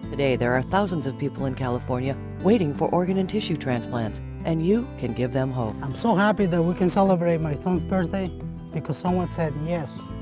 Today, there are thousands of people in California waiting for organ and tissue transplants, and you can give them hope. I'm so happy that we can celebrate my son's birthday because someone said yes.